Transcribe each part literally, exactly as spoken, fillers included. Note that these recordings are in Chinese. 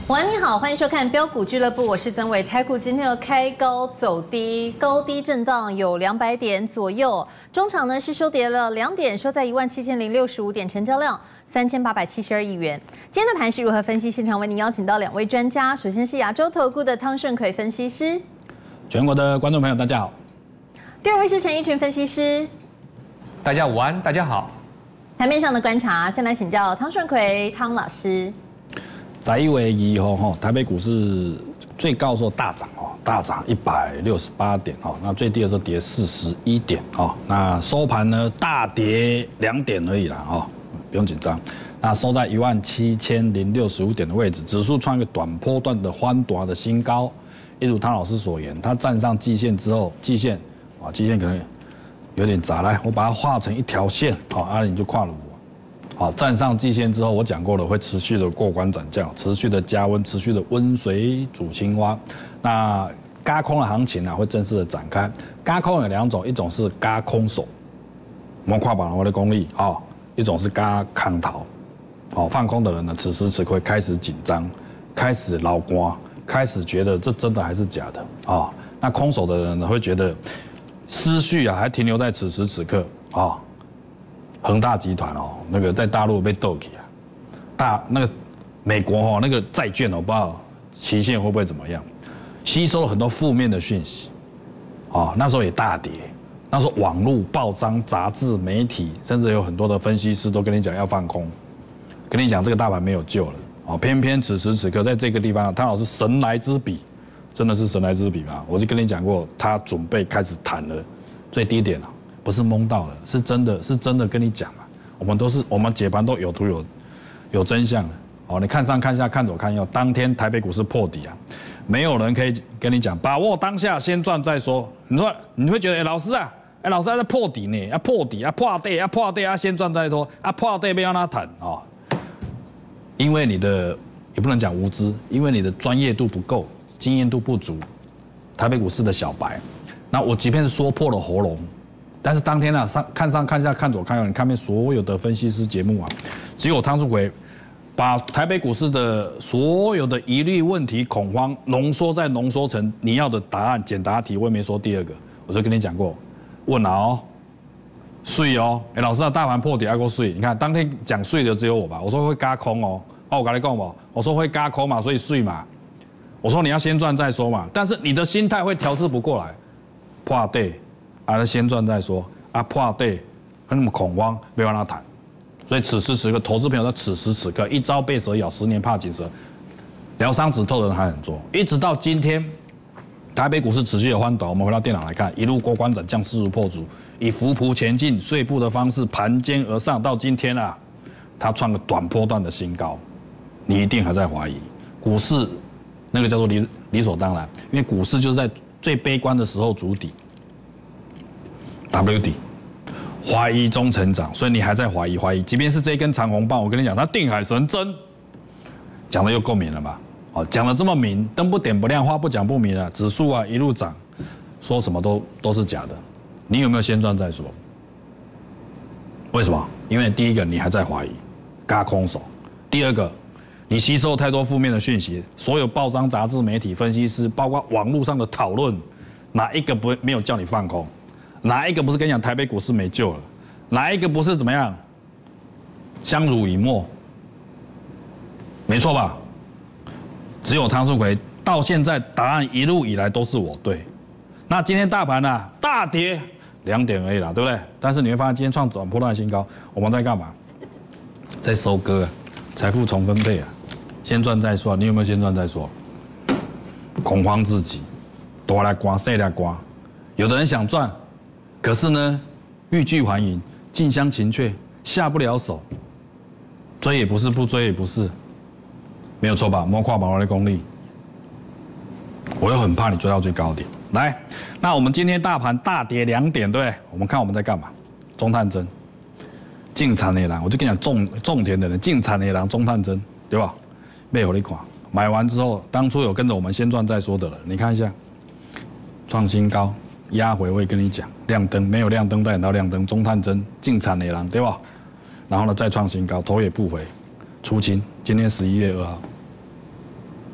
晚安，你好，欢迎收看标股俱乐部，我是曾伟。台股今天又开高走低，高低震荡有两百点左右，中场呢是收跌了两点，收在一万七千零六十五点，成交量三千八百七十二亿元。今天的盘势如何分析？现场为您邀请到两位专家，首先是亚洲投顾的汤顺奎分析师， 全国的观众朋友大家好。 第二位是陈一群分析师， 大家午安，大家好。 盘面上的观察，先来请教汤顺奎汤老师。 在一月一号，哈，台北股市最高的时候大涨哦，大涨一百六十八点哦，那最低的时候跌四十一点哦，那收盘呢大跌两点而已啦哦，不用紧张。那收在一万七千零六十五点的位置，指数创一个短波段的翻大的新高。一如汤老师所言，它站上季线之后，季线啊，季线可能有点杂，来，我把它画成一条线，好，阿里就跨了。好，站上季线之后，我讲过了，会持续的过关斩将，持续的加温，持续的温水煮青蛙。那轧空的行情啊，会正式的展开。轧空有两种，一种是轧空手，摸跨板我的功力啊；一种是轧空头。好，放空的人呢，此时此刻开始紧张，开始老瓜，开始觉得这真的还是假的啊。那空手的人呢，会觉得思绪啊，还停留在此时此刻啊。恒大集团哦，那个在大陆被斗起啊，大那个美国哦，那个债券哦，不知道期限会不会怎么样，吸收了很多负面的讯息，啊，那时候也大跌，那时候网络、报章、杂志、媒体，甚至有很多的分析师都跟你讲要放空，跟你讲这个大盘没有救了，哦，偏偏此时此刻在这个地方，汤老师神来之笔，真的是神来之笔嘛，我就跟你讲过，他准备开始谈了最低点了。不是蒙到了，是真的，是真的跟你讲了。我们都是我们解盘都有图有有真相的。哦，你看上看下看左看右，当天台北股市破底啊，没有人可以跟你讲把握当下先赚再说。你说你会觉得，哎、欸，老师啊，哎、欸，老师还在破底呢，要破底啊，破底啊，破底啊，先赚再说啊，破底不要让他谈哦。因为你的也不能讲无知，因为你的专业度不够，经验度不足，台北股市的小白。那我即便是说破了喉咙。但是当天啊，上看上看下看左看右，你看遍所有的分析师节目啊，只有汤顺奎把台北股市的所有的疑虑、问题、恐慌浓缩再浓缩成你要的答案，简答题。我也没说第二个，我就跟你讲过，问了哦，税哦，哎，老师啊，大盘破底还够税？你看当天讲税的只有我吧？我说会轧空哦，哦，我跟你讲嘛，我说会轧空嘛，所以税嘛，我说你要先赚再说嘛，但是你的心态会调试不过来，破底。啊，先赚再说啊，破底，那么恐慌，没有让他谈，所以此时此刻，投资朋友在此时此刻，一朝被蛇咬，十年怕井绳，疗伤止痛的人还很多，一直到今天，台北股市持续的翻斗，我们回到电脑来看，一路过关斩将，势如破竹，以浮浮前进、碎步的方式盘肩而上，到今天啊，它创个短波段的新高，你一定还在怀疑，股市那个叫做理理所当然，因为股市就是在最悲观的时候筑底。W 底，怀疑中成长，所以你还在怀疑怀疑。即便是这根长红棒，我跟你讲，它定海神针，讲的又够明了吧？哦，讲的这么明，灯不点不亮，话不讲不明啊，指数啊一路涨，说什么都都是假的。你有没有先赚再说？为什么？因为第一个你还在怀疑，轧空手；第二个，你吸收太多负面的讯息，所有报章、杂志、媒体、分析师，包括网络上的讨论，哪一个不没有叫你放空？哪一个不是跟你讲台北股市没救了？哪一个不是怎么样？相濡以沫，没错吧？只有汤顺奎到现在答案一路以来都是我对。那今天大盘呢、啊、大跌两点而已啦，对不对？但是你会发现今天创短波段新高，我们在干嘛？在收割啊，财富重分配啊，先赚再说。你有没有先赚再说？恐慌自己，大来刮，小来刮。有的人想赚。可是呢，欲拒还迎，近乡情怯，下不了手，追也不是，不追也不是，没有错吧？摸跨宝的功力，我又很怕你追到最高点。来，那我们今天大盘大跌两点，对不对？我们看我们在干嘛？中探针，进产的人，我就跟你讲，种种田的人，进产的人，中探针，对吧？没有你看，买完之后，当初有跟着我们先赚再说的人，你看一下，创新高。压回我也跟你讲，亮灯没有亮灯再等到亮灯，中探针进产的人对吧？然后呢再创新高，头也不回，出清。今天十一月二号，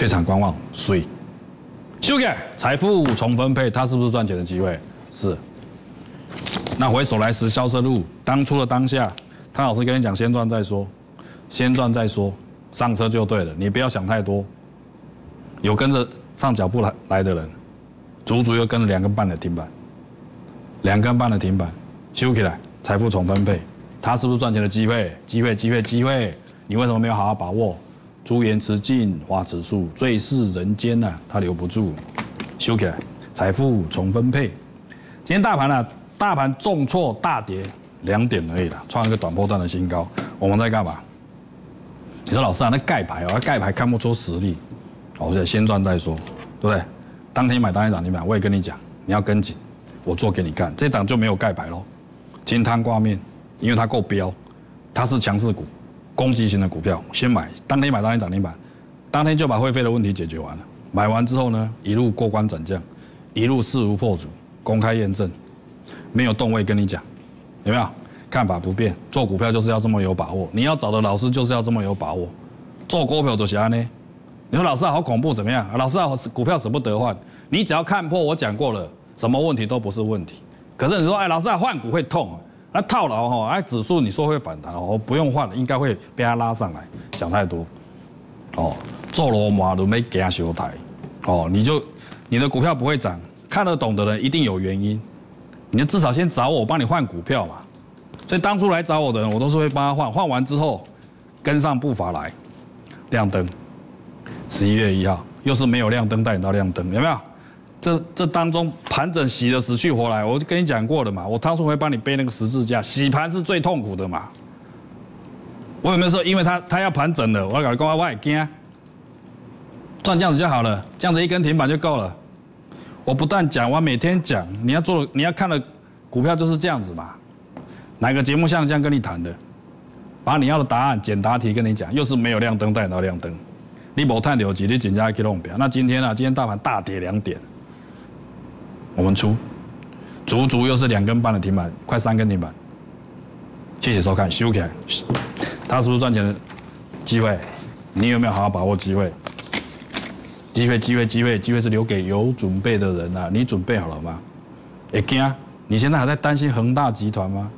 退场观望，所以修改财富重分配，它是不是赚钱的机会？是。那回首来时萧瑟路，当初的当下，汤老师跟你讲，先赚再说，先赚再说，上车就对了，你不要想太多。有跟着上脚步来来的人，足足又跟了两根半的停板，两根半的停板，修起来，财富重分配，它是不是赚钱的机会？机会，机会，机会，你为什么没有好好把握？朱颜辞尽花辞树，最是人间呐、啊，它留不住，修起来，财富重分配。今天大盘啊，大盘重挫大跌两点而已啦，创一个短波段的新高。我们在干嘛？你说老师啊，那盖牌哦，盖牌看不出实力，我得先赚再说，对不对？当天买当天涨停板，我也跟你讲，你要跟紧，我做给你看。这档就没有盖牌咯，金汤挂面，因为它够标，它是强势股，攻击型的股票，先买，当天买当天涨停板，当天就把会费的问题解决完了。买完之后呢，一路过关斩将，一路势如破竹。公开验证，没有动位跟你讲，有没有？看法不变，做股票就是要这么有把握。你要找的老师就是要这么有把握。做股票就是安呢。你说老师啊，好恐怖，怎么样？老师啊，股票舍不得换。你只要看破，我讲过了，什么问题都不是问题。可是你说，哎，老师啊，换股会痛啊，那套牢哈，哎，指数你说会反弹哦，不用换了，应该会被它拉上来。想太多，哦，做罗马都没给它修台，哦，你就你的股票不会涨。看得懂的人一定有原因，你就至少先找我，我帮你换股票嘛。所以当初来找我的人，我都是会帮他换，换完之后跟上步伐来，亮灯。十一月一号又是没有亮灯带你到亮灯，有没有？这这当中盘整洗的死去活来，我就跟你讲过了嘛。我当初会帮你背那个十字架，洗盘是最痛苦的嘛。我有没有说，因为他他要盘整了，我要搞讲我也惊，赚这样子就好了，这样子一根停板就够了。我不但讲，我每天讲，你要做，你要看的股票就是这样子嘛。哪个节目像这样跟你谈的？把你要的答案、简答题跟你讲，又是没有亮灯带到亮灯，你没探六级，你紧加去弄表。那今天啊，今天大盘大跌两点，我们出，足足又是两根半的停板，快三根停板。谢谢收看，修起来，它是不是赚钱的机会？你有没有好好把握机会？机会，机会，机会，机会是留给有准备的人啊！你准备好了吗？会惊？你现在还在担心恒大集团吗？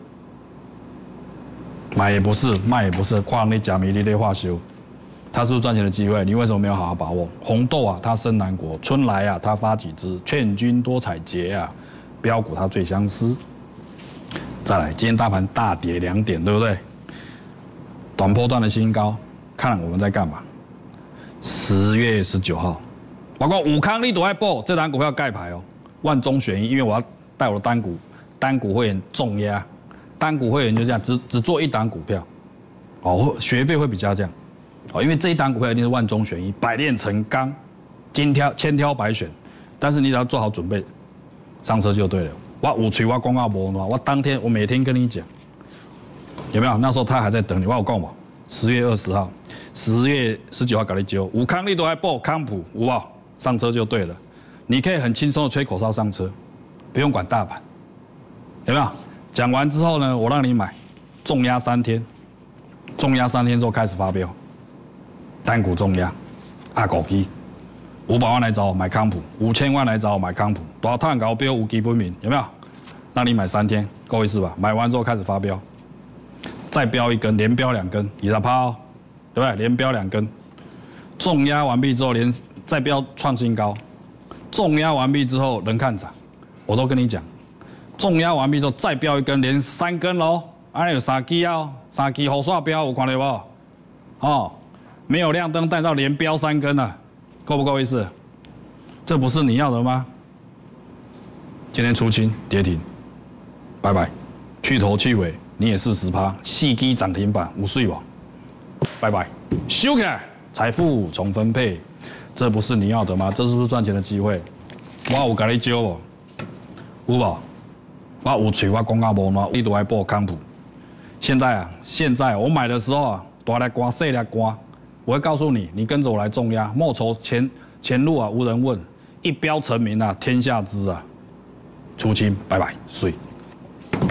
买也不是，卖也不是，跨那假米粒类化修，它是不是赚钱的机会？你为什么没有好好把握？红豆啊，它生南国；春来啊，它发几枝；劝君多采撷啊，标股它最相思。再来，今天大盘大跌两点，对不对？短波段的新高，看我们在干嘛？十月十九号，包括武康你都在报这档股票盖牌哦，万中选一，因为我要带我的单股单股会员重压，单股会员就这样，只只做一档股票，哦，学费会比较这样，哦，因为这一档股票一定是万中选一，百炼成钢，精挑千挑百选，但是你只要做好准备，上车就对了。我有吹我广告无喏，我当天我每天跟你讲，有没有？那时候他还在等你，我有讲嘛，十月二十号。十月十九号搞你揪，武康你都还报康普，有无？上车就对了，你可以很轻松的吹口哨上车，不用管大盘，有没有？讲完之后呢，我让你买，重压三天，重压三天之后开始发飙，单股重压，阿狗批，五百万来找我买康普，五千万来找我买康普，大碳高标无基本面，有没有？让你买三天，够意思吧？买完之后开始发飙，再飙一根，连飙两根，以上趴哦。对不对？连飙两根，重压完毕之后，连再飙创新高，重压完毕之后人看涨，我都跟你讲，重压完毕之后再飙一根，连三根喽，啊有三支啊，三支好刷飙，有看到不？哦，没有亮灯带到连飙三根啊，够不够意思？这不是你要的吗？今天出清跌停，拜拜，去头去尾，你也四十趴，四支涨停板，有水不？拜拜，收起来，财富重分配，这不是你要的吗？这是不是赚钱的机会？我有跟你教哦，有无？我有吹我广告无喏，你都爱报康普。现在啊，现在我买的时候啊，大来刮，细来刮，我会告诉你，你跟着我来重压，莫愁前前路啊无人问，一标成名啊，天下知啊。出清，拜拜，水。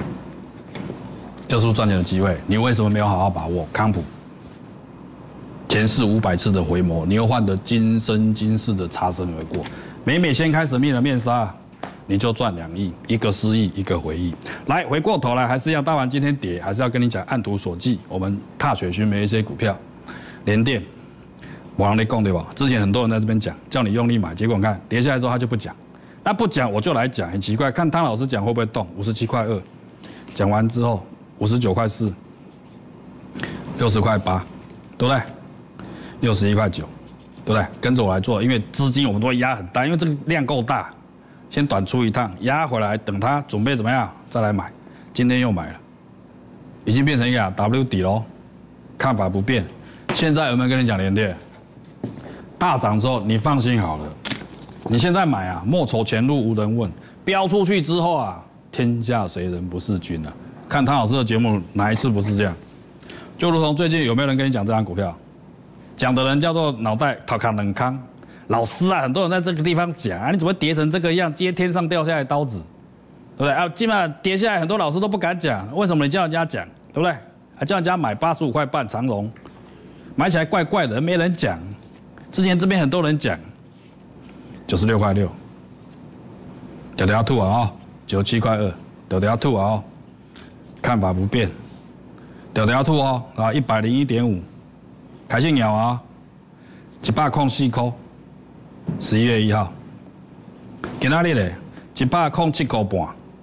这是不是赚钱的机会？你为什么没有好好把握康普？ 前世五百次的回眸，你又换得今生今世的擦身而过。每每掀开神秘的面纱，你就赚两亿，一个失忆，一个回忆。来，回过头来，还是要大盘今天跌，还是要跟你讲按图索骥，我们踏雪寻梅一些股票，联电，我让你讲对吧？之前很多人在这边讲，叫你用力买，结果你看跌下来之后他就不讲，那不讲我就来讲，很奇怪，看汤老师讲会不会动？五十七块二，讲完之后五十九块四，六十块八，对不对？六十一块九，对不对？跟着我来做，因为资金我们都会压很大，因为这个量够大，先短出一趟，压回来，等它准备怎么样再来买。今天又买了，已经变成一个 W 底喽，看法不变。现在有没有跟你讲联电？大涨之后你放心好了，你现在买啊，莫愁前路无人问。飙出去之后啊，天下谁人不是君啊？看汤老师的节目哪一次不是这样？就如同最近有没有人跟你讲这张股票？讲的人叫做脑袋讨康冷康，老师啊，很多人在这个地方讲啊，你怎么跌成这个样？接天上掉下来刀子，对不对？啊，基本上跌下来，很多老师都不敢讲，为什么你叫人家讲，对不对？还叫人家买八十五块半长荣，买起来怪怪的，没人讲。之前这边很多人讲，九十六块六，条条吐啊，九十七块二，条条吐啊，看法不变，条条吐哦，啊，一百零一点五。凯信鸟啊，一百空四块，十一月一号，今仔日嘞，一百空七块半，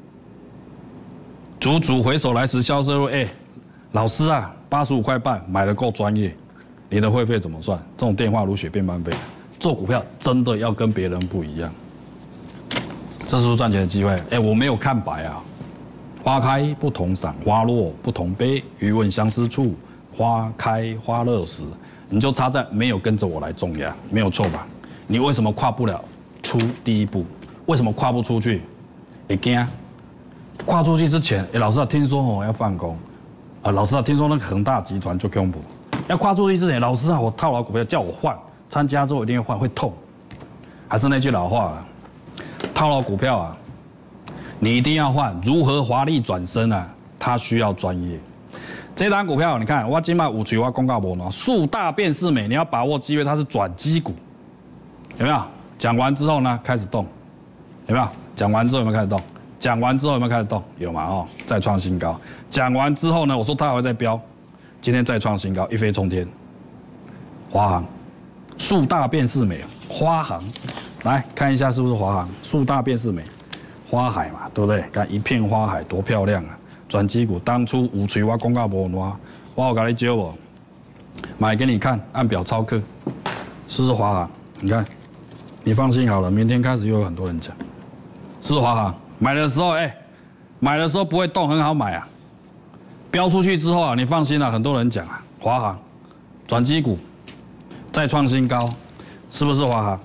足足回首来时销售入。哎，老师啊，八十五块半买的够专业，你的会费怎么算？这种电话如雪变般飞，做股票真的要跟别人不一样，这是不是赚钱的机会？哎，我没有看白啊，花开不同赏，花落不同悲，余问相思处。花开花落时，你就差在没有跟着我来重压，没有错吧？你为什么跨不了出第一步？为什么跨不出去？会惊？跨出去之前，哎，老师啊，听说哦要放空，啊，老师啊，听说那个恒大集团就恐怖。要跨出去之前，老师啊，我套牢股票叫我换，参加之后一定要换，会痛。还是那句老话啊，套牢股票啊，你一定要换。如何华丽转身啊？它需要专业。这档股票，你看，我今麦五锤我公告无呢，树大便是美，你要把握机会，它是转机股，有没有？讲完之后呢，开始动，有没有？讲完之后有没有开始动？讲完之后有没有开始动？有嘛？哦，再创新高。讲完之后呢，我说它还会再飙，今天再创新高，一飞冲天。华航，树大便是美，花航，来看一下是不是华航？树大便是美，花海嘛，对不对？看一片花海多漂亮啊！转机股当初五锤我公告无挪，我有给你教我，买给你看，按表操课，是不是华航？你看，你放心好了，明天开始又有很多人讲，是不是华航？买的时候，哎、欸，买的时候不会动，很好买啊。飙出去之后啊，你放心了、啊，很多人讲啊，华航转机股再创新高，是不是华航？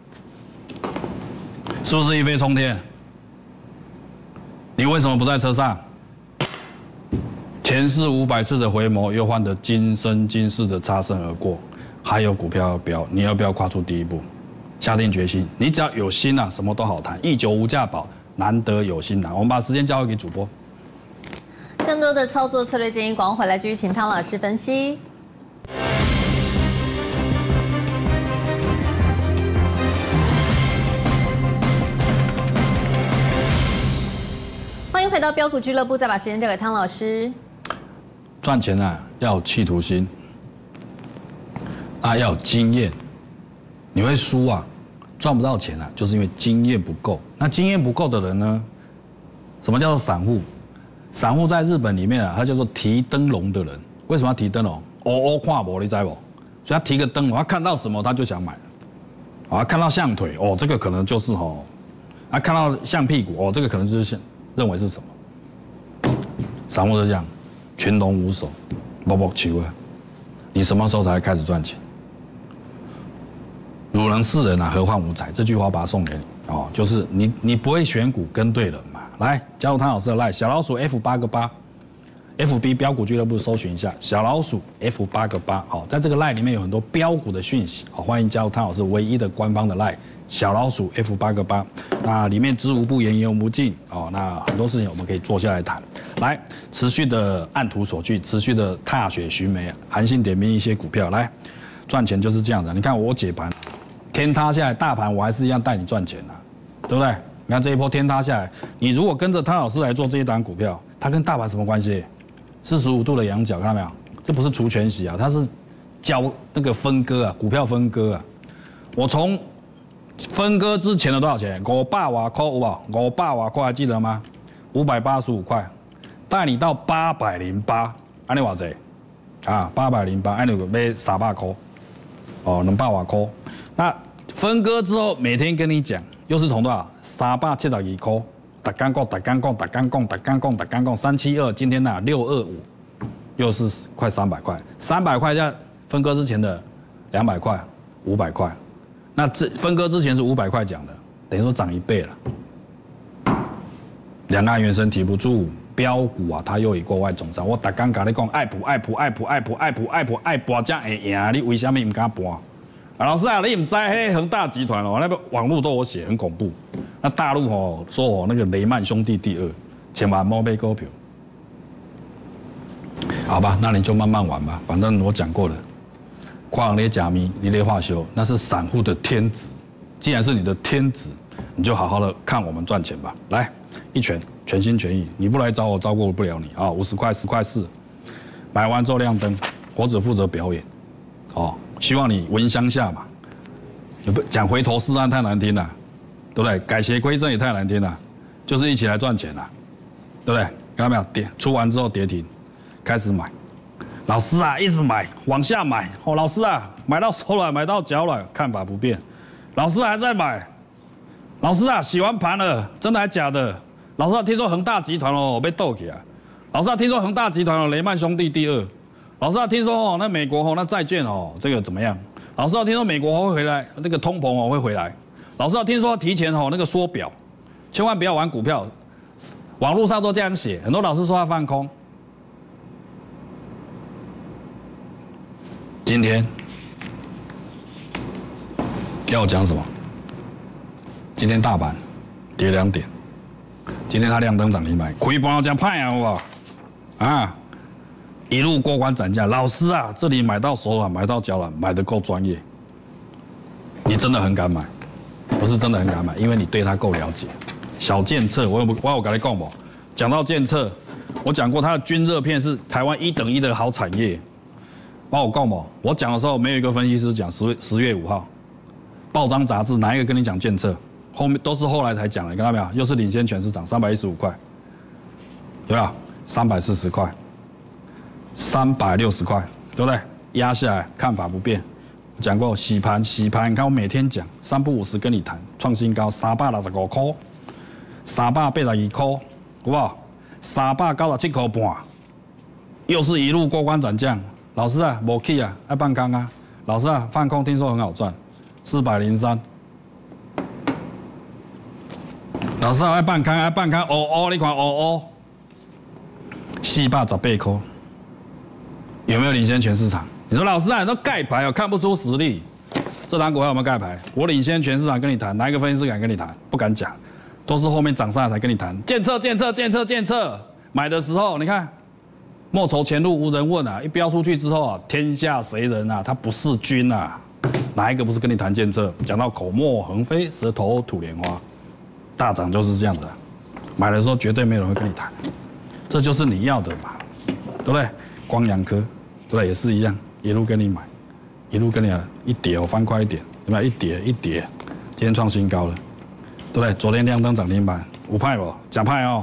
是不是一飞冲天？你为什么不在车上？前世五百次的回眸，又换得今生今世的擦身而过。还有股票要飙，你要不要跨出第一步？下定决心，你只要有心啊，什么都好谈。一九无价宝，难得有心难。我们把时间交给主播。 更多的操作策略建议，广告回来继续请汤老师分析。欢迎回到标股俱乐部，再把时间交给汤老师。 赚钱啊，要有企图心，啊，要有经验。你会输啊，赚不到钱啊，就是因为经验不够。那经验不够的人呢？什么叫做散户？散户在日本里面啊，他叫做提灯笼的人。为什么要提灯笼？哦哦，看不，你知不？所以他提个灯笼，他看到什么他就想买。啊，看到象腿，哦，这个可能就是哦，啊，看到象屁股，哦，这个可能就是象，认为是什么？散户是这样。群龙无首，摸摸球啊！你什么时候才会开始赚钱？汝能识人啊，何患无才？这句话把它送给你哦，就是你你不会选股，跟对人嘛。来，加入汤老师的 LINE 小老鼠 F 八个八 ，F B 标股俱乐部搜寻一下小老鼠 F 八个八。好，在这个 LINE 里面有很多标股的讯息，好，欢迎加入汤老师唯一的官方的 LINE 小老鼠 F 八个八。那里面知无不言，言无不尽哦。那很多事情我们可以坐下来谈。来，持续的按图索骥，持续的踏雪寻梅，韩信点名一些股票。来， 赚钱就是这样的。你看我解盘，天塌下来，大盘我还是一样带你赚钱啊，对不对？你看这一波天塌下来，你如果跟着汤老师来做这一档股票，它跟大盘什么关系？四十五度的仰角，看到没有？这不是除权息啊，它是交那个分割啊，股票分割啊。我从分割之前的多少钱？五百瓦块，有无？五百瓦块还记得吗？五百八十五块，带你到八百零八，安尼偌济？啊，八百零八，安尼就买三百块，哦，两百瓦块。那分割之后，每天跟你讲，又是从多少？三百七十二块。打干讲，打干讲，打干讲，打干讲，打干讲，三七二，今天呐六二五，又是快三百块，三百块加分割之前的两百块，五百块，那这分割之前是五百块讲的，等于说涨一倍了。两岸原生提不住，标股啊，它又以国外总上，我打干跟你讲，爱普爱普爱普爱普爱普爱普爱博才会赢，你为什么唔敢博？啊，老师啊，你唔知迄恒大集团哦，那个网络都有写，很恐怖。那大陆哦说哦那个雷曼兄弟第二，千万莫买股票。好吧，那你就慢慢玩吧，反正我讲过了，跨行列假咪，你列化修，那是散户的天职。既然是你的天职，你就好好的看我们赚钱吧。来，一拳全心全意，你不来找我，照顾不了你啊！五十块十块四，买完之后亮灯，我只负责表演。哦，希望你闻香下马。也不讲回头是岸太难听了。对不对？改邪归正也太难听了，就是一起来赚钱了，对不对？看到没有？跌出完之后跌停，开始买。老师啊，一直买，往下买。哦，老师啊，买到手软，买到脚软，看法不变。老师还在买。老师啊，洗完盘了，真的还假的？老师啊，听说恒大集团哦被斗起来。老师啊，听说恒大集团哦雷曼兄弟第二。老师啊，听说哦那美国哦那债券哦这个怎么样？老师啊，听说美国会回来，这个通膨哦会回来。老师，听说提前吼那个缩表，千万不要玩股票，网络上都这样写，很多老师说他放空。今天要我讲什么？今天大盘跌两点，今天它亮灯涨停板，亏不要这样派啊，好不好？啊，一路过关斩将，老师啊，这里买到手软，买到脚软，买得够专业，你真的很敢买。不是真的很敢买，因为你对它够了解。小建策，我有我有跟你讲不？讲到建策，我讲过它的均热片是台湾一等一的好产业。帮我讲不？我讲的时候没有一个分析师讲十十月五号，报章杂志哪一个跟你讲建策？后面都是后来才讲的，你看到没有？又是领先全市场三百一十五块，有没有？三百四十块，三百六十块，对不对？压下来，看法不变。讲过洗盘，洗盘，你看我每天讲，三不五时跟你谈，创新高三百六十五块，三百八十二块，好不好？三百九十七块半，又是一路过关斩将。老师啊，没去啊，爱放空啊。老师啊，放空听说很好赚，四百零三。老师啊，爱放空，爱放空，哦哦，你看哦哦，四百十八块，有没有领先全市场？你说老师啊，你都盖牌哦，看不出实力。这档股票有没有盖牌？我领先全市场跟你谈，哪一个分析师敢跟你谈？不敢讲，都是后面涨上来才跟你谈。建测、建测、建测、建测，买的时候你看，莫愁前路无人问啊！一飙出去之后啊，天下谁人啊？他不是君啊！哪一个不是跟你谈建测？讲到口沫横飞，舌头吐莲花，大涨就是这样的。买的时候绝对没有人会跟你谈，这就是你要的嘛，对不对？光阳科，对不对？也是一样。一路跟你买，一路跟你一跌，我翻快一点，有没有？一跌一跌，今天创新高了，对不对？昨天亮灯涨停板，五派不？假派哦，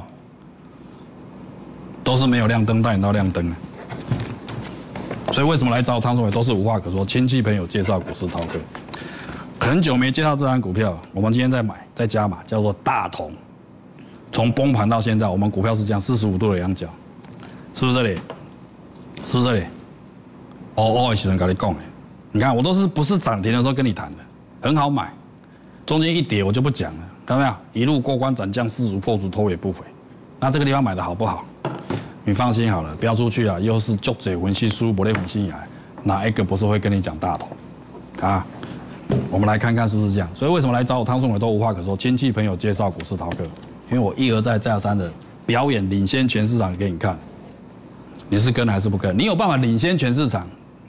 都是没有亮灯带你到亮灯。所以为什么来找汤总伟都是无话可说，亲戚朋友介绍股市饕客，很久没介绍这张股票，我们今天在买，在加码，叫做大同。从崩盘到现在，我们股票是这样四十五度的仰角，是不是这里？是不是这里？哦哦，的时候跟你讲的，你看我都是不是涨停的时候跟你谈的，很好买，中间一跌我就不讲了，看到没有？一路过关斩将，势如破竹，头也不回。那这个地方买的好不好？你放心好了，不要出去啊！又是足者分析书，不类分析来，哪一个不是会跟你讲大头？啊，我们来看看是不是这样。所以为什么来找我汤仲伟都无话可说，亲戚朋友介绍股市饕客，因为我一而再再而三的表演领先全市场给你看。你是跟还是不跟？你有办法领先全市场，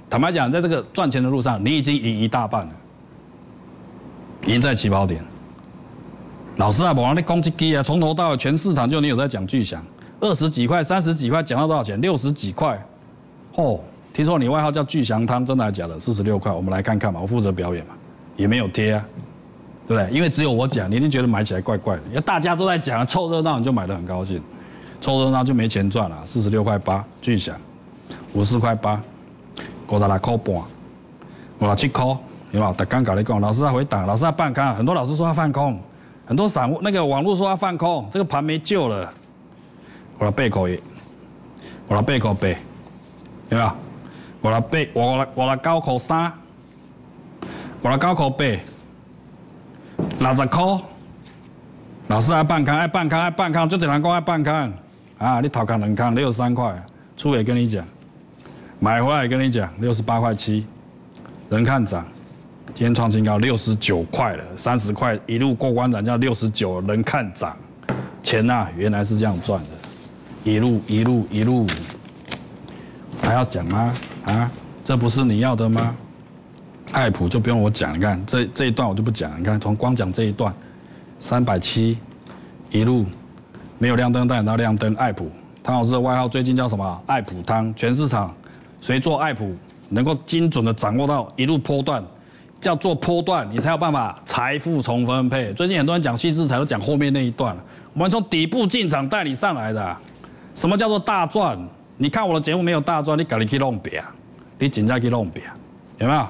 坦白讲，在这个赚钱的路上，你已经赢一大半了，赢在起跑点。老师啊，我让你攻击机啊，从头到尾全市场就你有在讲巨响，二十几块、三十几块，讲到多少钱？六十几块。哦，听说你外号叫巨祥汤，真的还是假的？四十六块，我们来看看嘛，我负责表演嘛，也没有贴啊，对不对？因为只有我讲，你一定觉得买起来怪怪的，因为大家都在讲，凑热闹你就买得很高兴，凑热闹就没钱赚了。四十六块八，巨响，五十块八。五十六块半，五十七块，有没有？大刚跟你讲，老师在回档，老师在半空，很多老师说他放空，很多散户那个网络说他放空，这个盘没救了。五十八块一，五十八块八，有没有？五十八，五十五十九块三，五十九块八，六十块。老师爱半空，爱半空，爱半空，就只能讲爱半空啊！你头空两空，六十三块，出也跟你讲。买回来跟你讲，六十八块七，人看涨，今天创新高六十九块了，三十块一路过关斩将六十九，人看涨，钱呐、啊、原来是这样赚的，一路一路一路，还要讲吗？啊，这不是你要的吗？爱普就不用我讲，你看这这一段我就不讲，你看从光讲这一段，三百七一路没有亮灯，但到亮灯，爱普汤老师的外号最近叫什么？爱普汤，全市场。谁做爱普能够精准的掌握到一路波段，叫做波段，你才有办法财富重分配。最近很多人讲细制裁都讲后面那一段，我们从底部进场带你上来的、啊。什么叫做大赚？你看我的节目没有大赚，你赶紧去弄别，你紧张去弄别，有没有？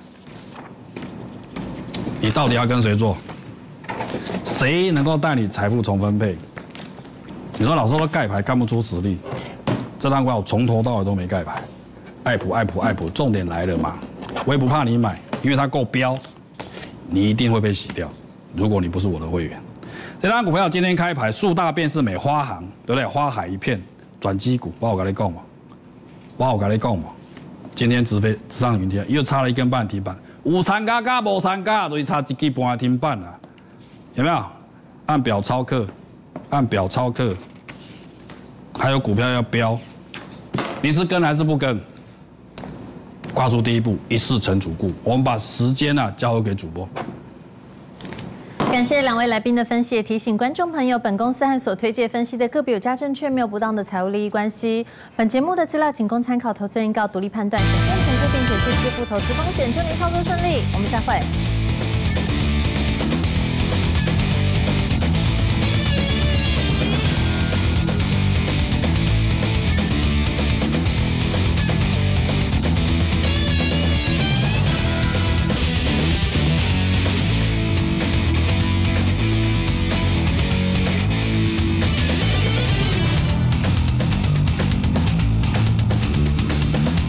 你到底要跟谁做？谁能够带你财富重分配？你说老师都盖牌看不出实力，这张股票我从头到尾都没盖牌。爱普爱普爱普，重点来了嘛！我也不怕你买，因为它够标，你一定会被洗掉。如果你不是我的会员，这张股票今天开牌，树大便是美，花行对不对？花海一片，转机股，我有跟你讲嘛，我有跟你讲嘛。今天直飞直上明天，又差了一根半停板，有参加加无参加，所以差一根半停板啊，有没有？按表操课，按表操课，还有股票要标，你是跟还是不跟？跨出第一步，一试成主顾。我们把时间呢、啊、交回给主播。 感谢两位来宾的分析，也提醒观众朋友，本公司和所推介分析的个别有价证券没有不当的财务利益关系。本节目的资料仅供参考，投资人应独立判断，审慎评估，并且是自负投资风险。祝您操作顺利，我们再会。